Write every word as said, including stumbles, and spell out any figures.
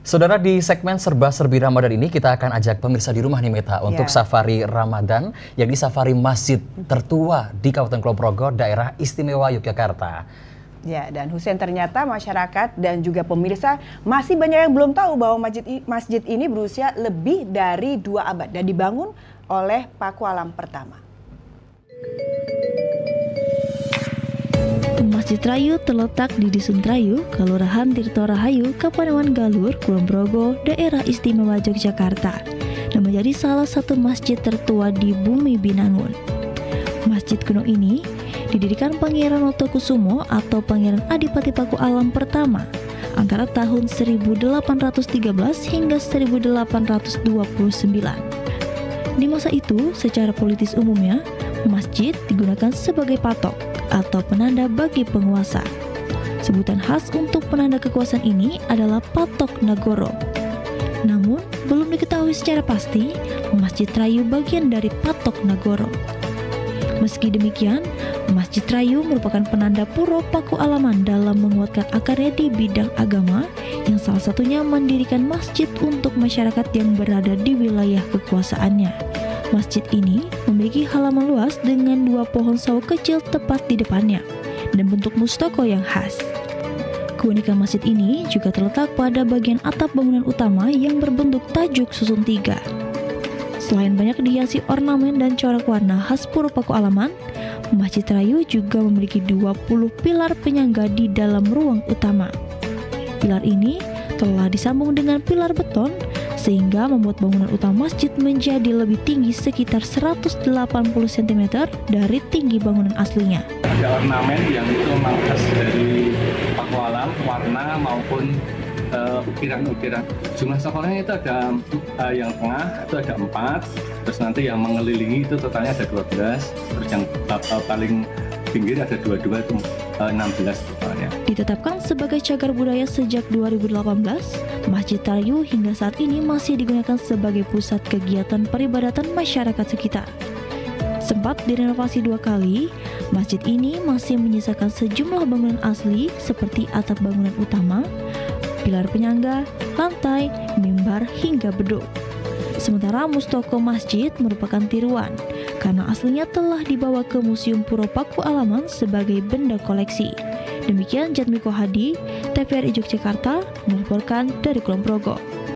Saudara, di segmen serba-serbi Ramadan ini kita akan ajak pemirsa di rumah nih Meta untuk yeah. safari Ramadan, yakni safari masjid tertua di Kabupaten Kulon Progo, daerah istimewa Yogyakarta. Ya, dan Hussein, ternyata masyarakat dan juga pemirsa masih banyak yang belum tahu bahwa masjid, masjid ini berusia lebih dari dua abad dan dibangun oleh Paku Alam pertama. Masjid Rayu terletak di Dusun Trayu, Kelurahan Tirto Rahayu, Kapanewon Galur, Kulon Progo, daerah istimewa Yogyakarta, dan menjadi salah satu masjid tertua di bumi Binangun. Masjid kuno ini didirikan Pangeran Wotokusumo atau Pangeran Adipati Paku Alam pertama antara tahun seribu delapan ratus tiga belas hingga seribu delapan ratus dua puluh sembilan. Di masa itu, secara politis umumnya, masjid digunakan sebagai patok atau penanda bagi penguasa. Sebutan khas untuk penanda kekuasaan ini adalah Patok Nagoro. Namun, belum diketahui secara pasti Masjid Rayu bagian dari Patok Nagoro. Meski demikian, Masjid Rayu merupakan penanda puro Paku Alaman dalam menguatkan akarnya di bidang agama, yang salah satunya mendirikan masjid untuk masyarakat yang berada di wilayah kekuasaannya. Masjid ini memiliki halaman luas dengan dua pohon sawo kecil tepat di depannya dan bentuk mustoko yang khas. Keunikan masjid ini juga terletak pada bagian atap bangunan utama yang berbentuk tajuk susun tiga. Selain banyak dihiasi ornamen dan corak warna khas puro Paku Alaman, Masjid Rayu juga memiliki dua puluh pilar penyangga di dalam ruang utama. Pilar ini telah disambung dengan pilar beton sehingga membuat bangunan utama masjid menjadi lebih tinggi sekitar seratus delapan puluh sentimeter dari tinggi bangunan aslinya. Ada ornamen yang itu memang khas dari Paku Alam, warna maupun uh, ukiran-ukiran. Jumlah sekolahnya itu ada uh, yang tengah itu ada empat, terus nanti yang mengelilingi itu totalnya ada dua belas, terus yang uh, paling pinggir ada dua-dua itu uh, enam belas totalnya. Ditetapkan sebagai cagar budaya sejak dua ribu delapan belas, Masjid Rayu hingga saat ini masih digunakan sebagai pusat kegiatan peribadatan masyarakat sekitar. Sempat direnovasi dua kali, masjid ini masih menyisakan sejumlah bangunan asli seperti atap bangunan utama, pilar penyangga, lantai, mimbar hingga beduk. Sementara mustoko masjid merupakan tiruan karena aslinya telah dibawa ke Museum Puro Paku Alaman sebagai benda koleksi. Demikian Jatmiko Hadi, T V R I Yogyakarta melaporkan dari Kulon Progo.